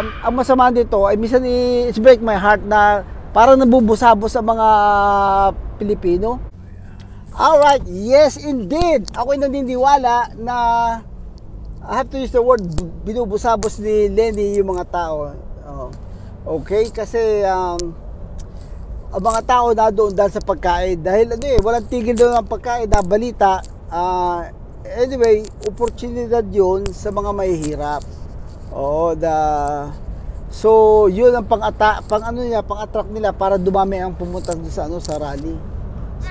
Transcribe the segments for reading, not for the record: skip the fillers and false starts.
ang masama dito ay minsan it's break my heart na parang nabubusabos sa mga Pilipino. Alright, yes indeed. Ako'y naniniwala na I have to use the word binubusabos ni Lenny yung mga tao. Okay, kasi ang mga tao na doon dahil sa pagkain. Dahil walang tigil doon ang pagkain na balita. Anyway, oportunidad yun sa mga mahihirap. So yun ang pang-attract nila para dumami ang pumunta sa rally. So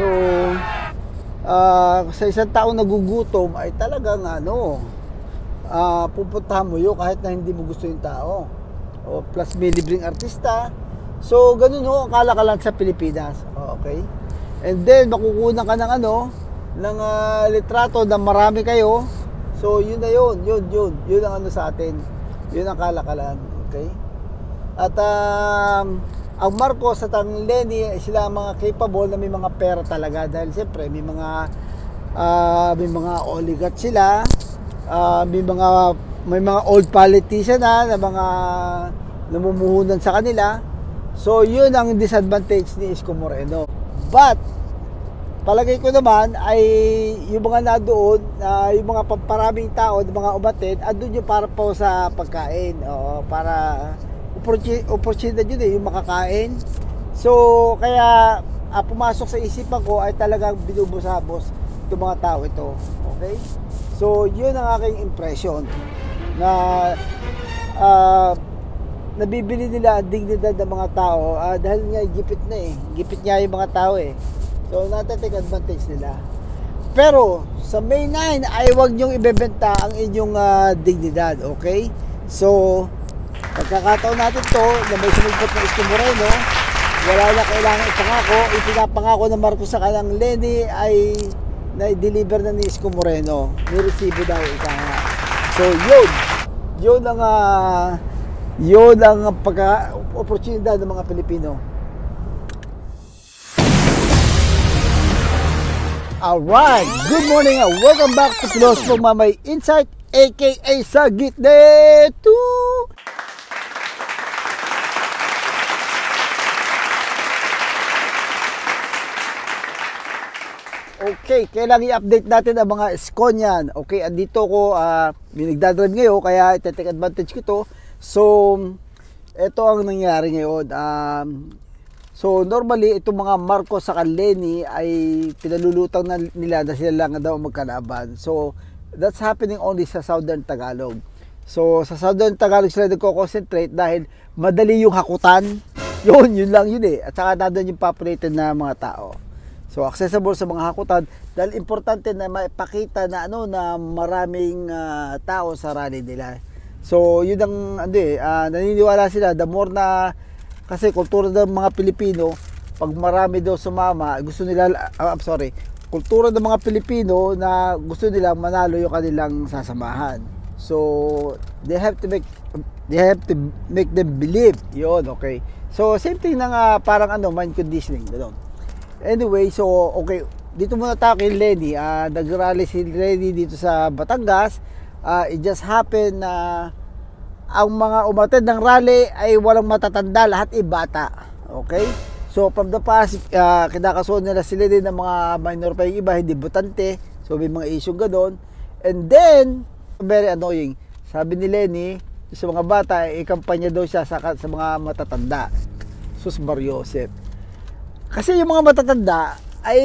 sa isang tao nagugutom ay talagang pupuntahan mo yun kahit na hindi mo gusto yung tao. Plus may libreng artista. So ganun ang kalakalan sa Pilipinas. Okay? And then makukunan ka ng ng litrato na marami kayo. So yun na yun ang sa atin. Yun ang kalakalan. Okay? At ang Marcos at ang Lenny, sila mga capable na may mga pera talaga dahil siyempre may mga oligarch sila, may mga old politician na mga namumuhunan sa kanila. So yun ang disadvantage ni Isko Moreno. But palagay ko naman ay yung mga nadoon, yung mga pamparaming tao, yung mga umatid, andun yung para po sa pagkain. Para opportunity yun yung makakain. So kaya pumasok sa isipan ko ay talagang binubusabos itong mga tao ito. Okay? So yun ang aking impression na nabibili nila ang dignidad ng mga tao dahil nga gipit niya yung mga tao so natatake advantage nila. Pero sa May 9 ay huwag niyong ibebenta ang inyong dignidad. Okay? So pagkakataon natin to na may sumulpot ng Isko Moreno, wala na kailangan ipangako. Ipinapangako ng Marcos sa kanang Lenny ay na-deliver na ni Isko Moreno. Niresibo daw ika nga. So yun ang pagka-opportunidad ng mga Pilipino. Alright, good morning and welcome back to Close from Mamay Insight, aka sa Gitne 2. Okay, kailangan i-update natin ang mga Eskonyan. Okay, andito ko, may nagdadrive ngayon, kaya iti-take advantage ko to. So, ito ang nangyari ngayon. So, normally, itong mga Marcos sa Lenny ay pinalulutang nila na sila lang daw magkalaban. So, that's happening only sa Southern Tagalog. So, sa Southern Tagalog sila nagko-concentrate dahil madali yung hakutan. Yun lang yun At saka nandun yung populated na mga tao. So accessible sa mga hakutan dahil importante na maipakita na na maraming tao sa rally nila. So yun ang naniniwala sila the more na kasi kultura ng mga Pilipino pag marami daw sumama, gusto nila kultura ng mga Pilipino na gusto nila manalo yung kanilang sasamahan. So they have to make them believe. Yun, okay. So same thing na parang mind conditioning, gano'n. Anyway, so okay, dito muna tayo kay Lenny. Nag-rally si Lenny dito sa Batangas. It just happened na ang mga umattend ng rally ay walang matatanda, lahat ay bata. Okay? So from the past, kinakasuhan nila sila din ng mga minor pa yung iba, hindi butante. So may mga issue gano'n. And then, very annoying. Sabi ni Lenny, sa mga bata, ikampanya daw siya sa mga matatanda. Sus Mariosep. Kasi yung mga matatanda ay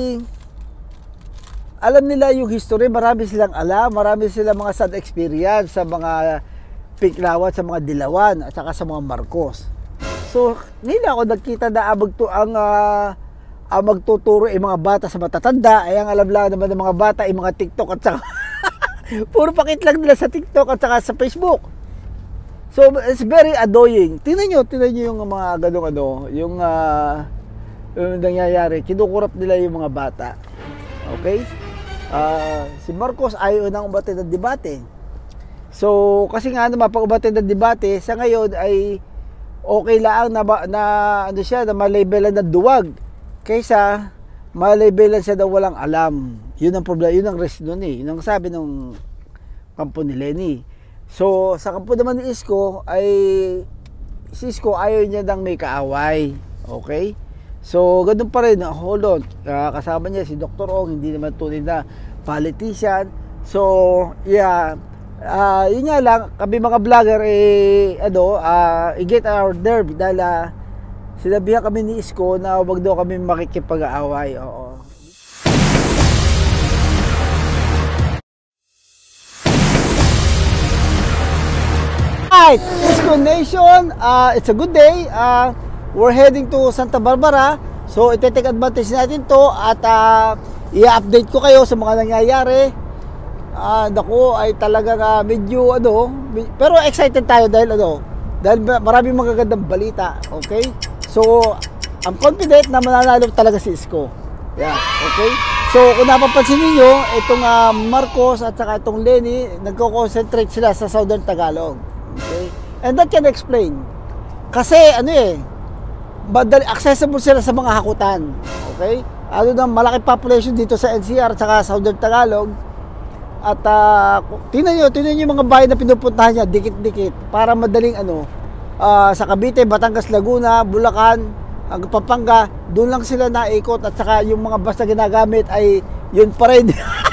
alam nila yung history, marami silang alam, marami silang mga sad experience sa mga Pinklawat, sa mga Dilawan at saka sa mga Marcos. So, nila ako nagkita na ang magtuturo ay mga bata sa matatanda, ay ang alam lang naman ng mga bata ay mga TikTok at saka puro pakit lang nila sa TikTok at saka sa Facebook. So, it's very annoying. Tingnan nyo yung mga yung nangyayari, kinukurap nila yung mga bata. Okay? Si Marcos ayaw nang umatid ng debate. So, kasi nga naman pag umatid ng debate, sa ngayon ay okay lang na malabelan ng duwag kaysa malabelan siya na walang alam. Yun ang problema, yun ang risk nun Yun ang sabi ng kampo ni Lenny. So, sa kampo naman ni Isko ay si Isko ayaw niya nang may kaaway. Okay? So, ganun pa rin. Hold on. Kasama niya si Dr. Ong, hindi naman tunay na politician. So, yeah. Yun nga lang, kami mga vlogger i-get our nerve dahil sinabihan kami ni Isko na wag daw kami makikipag-aaway. Oo. Alright, Isko Nation, it's a good day. We're heading to Santa Barbara. So, ite-take advantage natin to at i-update ko kayo sa mga nangyayari. Naku, ay talagang medyo pero excited tayo dahil maraming magagandang balita. Okay? So, I'm confident na mananalo talaga si Isko. Yeah, okay? So, kung napapansin niyo, itong Marcos at saka itong Lenny, nagko-concentrate sila sa Southern Tagalog. Okay? And that can explain. Kasi madali accessible sila sa mga hakutan. Okay? Malaki population dito sa NCR at saka Southern Tagalog. At tingnan niyo yung mga bayan na pinupuntahan niya, dikit-dikit para madaling sa Cavite, Batangas, Laguna, Bulacan, Pampanga, doon lang sila naikot at saka yung mga bus na ginagamit ay yun pa rin.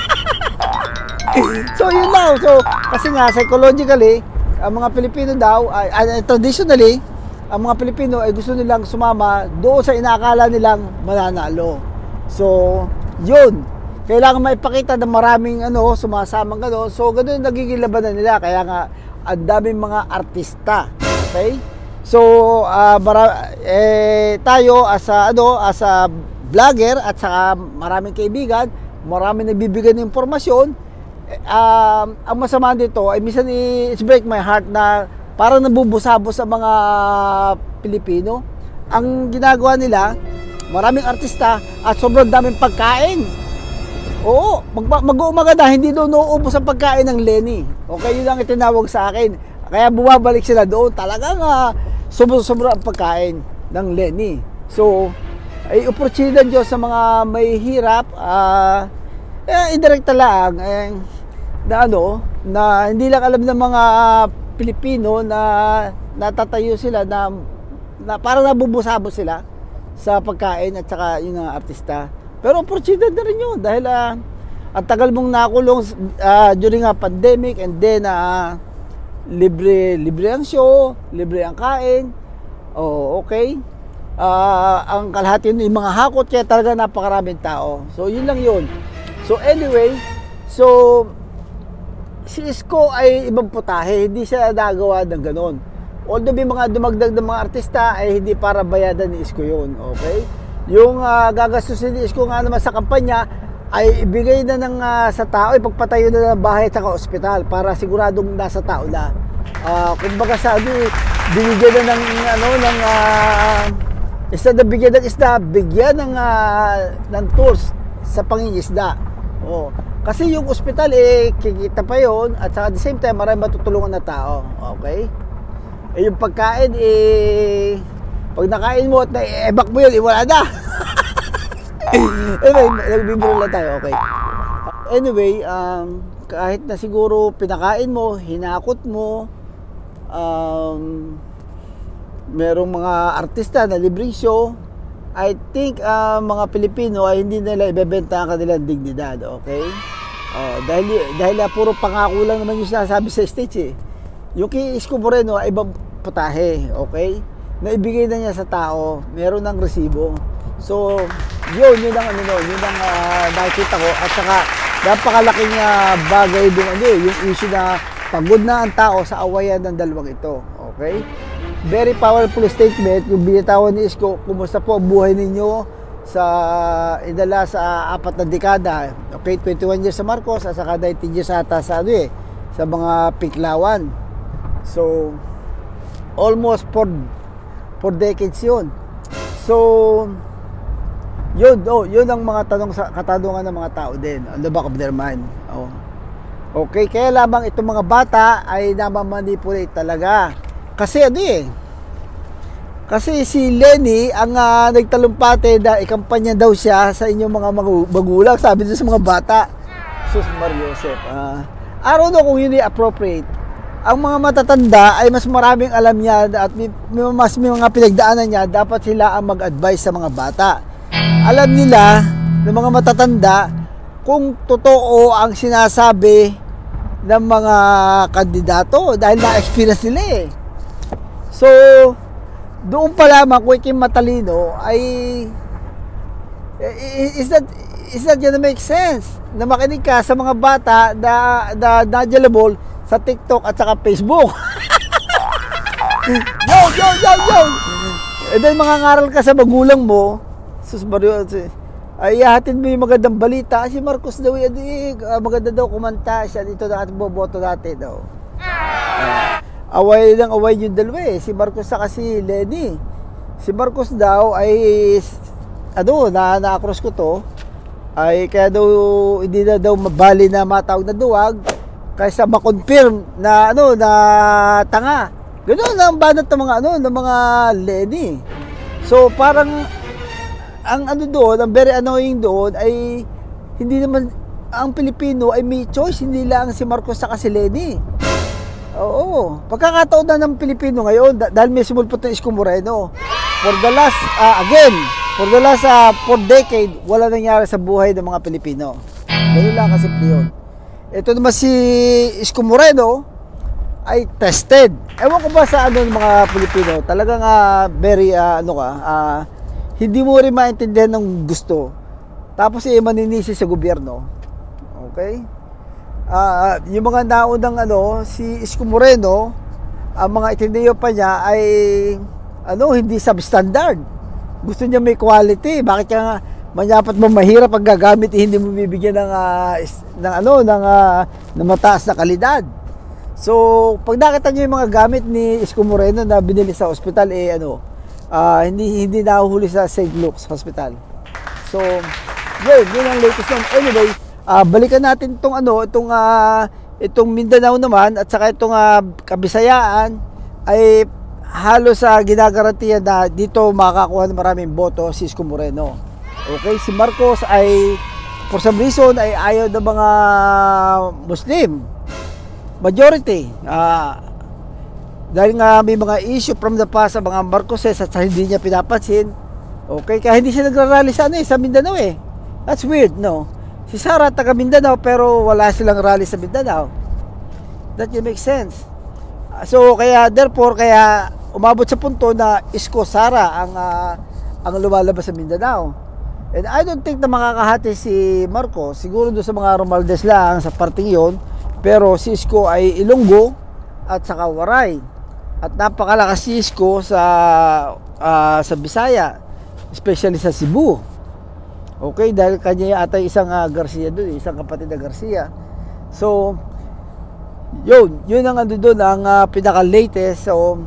So yun daw. So kasi nga psychologically ang mga Pilipino daw traditionally ang mga Pilipino ay gusto nilang sumama doon sa inaakala nilang mananalo. So yun, kailangan maipakita na maraming sumasamang gano'n. So gano'n nagiging labanan nila. Kaya nga ang daming mga artista. Okay? So tayo as a vlogger at saka maraming kaibigan, maraming nagbibigay ng impormasyon. Ang masama dito ay minsan it's break my heart na parang nabubusabos sa mga Pilipino. Ang ginagawa nila, maraming artista at sobrang daming pagkain. Oo, mag-uumaga na, hindi doon nauubos ang pagkain ng Lenny. Okay, yun lang itinawag sa akin. Kaya bumabalik sila doon. Talagang sobra ang pagkain ng Lenny. So, ay oportunidad Diyos sa mga may hirap, indirekta lang, na hindi lang alam ng mga Pilipino na natatayo sila na parang nabubusabos sila sa pagkain at saka yung artista. Pero opportunity na rin yun dahil ang tagal mong nakulong during a pandemic and then libre ang show, libre ang kain. Oh, okay. Ang kalahati yung mga hakot kaya talaga napakaraming tao. So yun lang yun. So anyway, si Isko ay ibang putahe, hindi siya nagawa ng ganon. Although may mga dumagdag ng mga artista ay hindi para bayadan ni Isko yun. Okay? Yung gagastusin ni Isko nga naman sa kampanya ay ibigay na sa tao, ipagpatayo na ng bahay at saka ospital para siguradong nasa tao na. Kumbaga sabi, binigyan na ng instead na bigyan ng isda, bigyan ng tours sa pangingisda. Oh. Kasi yung ospital kikita pa yon at saka at the same time maraming matutulungan na tao. Okay? Yung pagkain pag nakain mo at na-evac mo yun, wala na. Anyway, nagbibiro lang tayo, okay. Anyway, kahit na siguro pinakain mo, hinakot mo, merong mga artista na libreng show, I think mga Pilipino ay hindi nila ibebenta ang kanilang dignidad, okay? Dahil puro pangako lang naman yung sinasabi sa stage Yung kay Isko Moreno ay ibang putahe, okay? Naibigay na niya sa tao, meron ng resibo. So, yun ang nakikita ko at saka napakalaking bagay din yung issue na pagod na ang tao sa awayan ng dalawang ito, okay? Very powerful statement yung binitawan ni Isko. Kumusta po ang buhay ninyo sa 4 na dekada, okay? 21 years sa Marcos at saka 19 years ata sa mga Piklawan. So, almost 4 decades yun. So, yun ang mga katanungan ng mga tao din on the back of their mind. Okay, kaya lamang itong mga bata ay namamanipulate talaga. Kasi kasi si Lenny ang nagtalumpate na ikampanya daw siya sa inyong mga magulang, sabi doon sa mga bata. Sus Mariosep. I don't know kung yun ay appropriate. ang mga matatanda ay mas maraming alam niya at may mga pinagdaanan niya, dapat sila ang mag-advise sa mga bata. Alam nila ng mga matatanda kung totoo ang sinasabi ng mga kandidato dahil na-experience nila eh. So, doon pa lamang kung iking matalino ay is that gonna make sense na makinig ka sa mga bata na nadjalabol sa TikTok at saka Facebook. Yo! And then mangangaral ka sa magulang mo, sus Mario, ay ihahatid mo yung magandang balita. Si Marcos daw, maganda daw kumanta siya dito na ating boboto natin daw. Away yung dalawa eh. Si Marcos saka si Lenny. Si Marcos daw ay na-cross ko to, ay kaya daw hindi na daw mabali na matawag na duwag kaysa ma-confirm na na tanga. Ganoon ang banat ng mga ng mga Lenny. So parang ang doon, ang very annoying doon ay hindi naman ang Pilipino ay may choice, hindi lang si Marcos sa si Lenny. Oo, pagkakataon na ng Pilipino ngayon dahil may sumulpot ng Isko Moreno. For the last 4 decade, wala nangyari sa buhay ng mga Pilipino. Ganun lang kasi yun. Ito naman si Isko Moreno ay tested. Ewan ko ba sa ng mga Pilipino, talagang very hindi mo rin maintindihan ng gusto. Tapos maninisi sa gobyerno. Okay? Yung mga naunang si Isko Moreno, ang mga itindiyo pa niya ay hindi substandard. Gusto niya may quality. Bakit kaya manyapat mo mahirap pag gagamit hindi mo bibigyan ng mataas na kalidad. So, pag nakita niyo yung mga gamit ni Isko Moreno na binili sa ospital hindi nahuhuli sa St. Luke's Hospital. So, yun ang latest nun. Anyway, balikan natin itong Mindanao naman at saka itong Kabisayaan ay halos ginagarantiya na dito makakakuha ng maraming boto si Isko Moreno. Okay, si Marcos ay for some reason ay ayaw ng mga Muslim majority. Dahil nga may mga issue from the past sa mga Marcoses at hindi niya pinapansin. Okay, kaya hindi siya nagrarally sa sa Mindanao eh. That's weird, no? Si Sara taga Mindanao pero wala silang rally sa Mindanao. That makes sense. So kaya umabot sa punto na Isko Sara ang lumalabas sa Mindanao. And I don't think na makakahati si Marcos. Siguro doon sa mga Romualdez lang sa parting yon. Pero si Isko ay Ilonggo at saka Waray. At napakalakas si Isko sa Bisaya, especially sa Cebu. Okay, dahil kanya ata isang Garcia doon, isang kapatid na Garcia. So, yun ang doon ang pinaka-latest. So,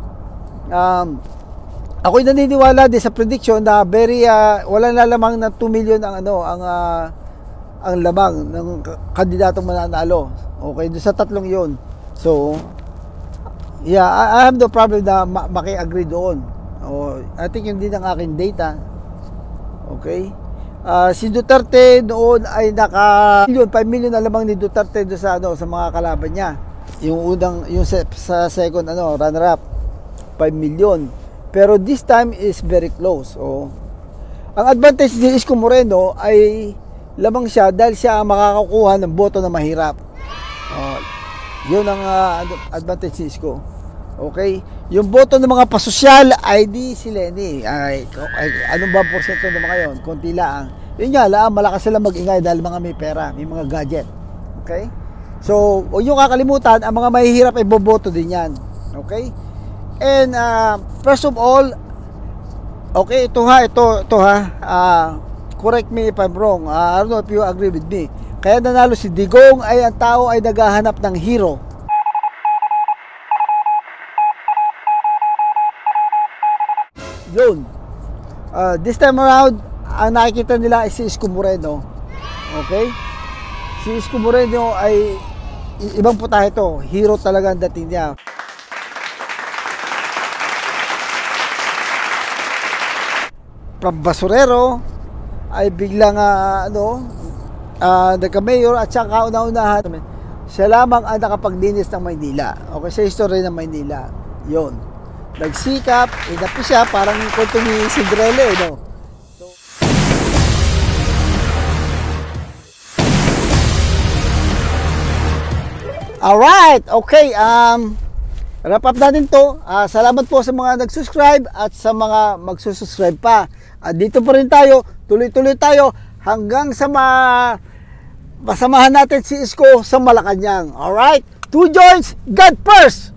ako'y naniniwala din sa prediction na wala na lamang na 2 million ang lamang ng kandidatong mananalo. Okay, doon sa tatlong yun. So, yeah, I have no problem na maki-agree doon. I think yun din ang aking data. Okay. Si Duterte noon ay 5 million na lamang ni Duterte doon sa mga kalaban niya. Yung sa second runner-up 5 million. Pero this time is very close. So, ang advantage ni Isko Moreno ay lamang siya dahil siya ang makakakuha ng boto na mahirap. Yun ang advantage ni Isko. Okay? Yung boto ng mga pasosyal ay di si Lenny. Anong ba porsyento ng mga yun? Konti lang. Yun nga lang, malakas sila mag-ingay dahil mga may pera, may mga gadget. Okay? So, huwag nyo kakalimutan, ang mga mahihirap ay boboto din yan. Okay? And first of all, okay, ito ha, correct me if I'm wrong. I don't know if you agree with me. Kaya nanalo si Digong ay ang tao ay naghahanap ng hero. Yun. This time around, ang nakikita nila ay si Isko Moreno. Okay? Si Isko Moreno ay ibang putahe to. Hero talaga ang dating niya. From basurero ay biglang nagka-mayor at saka kauna-unahan siya lamang ang nakapagdinis ng Maynila. Okay, sa history ng Maynila. Yon. Nagsikap, inapi siya, parang kwento ni Cinderella, no? So, alright, okay, wrap up natin to. Salamat po sa mga nag-subscribe at sa mga magsusubscribe pa. At dito pa rin tayo, tuloy-tuloy tayo hanggang sa masamahan natin si Isko sa Malacanang. Alright? 2 joints, God first!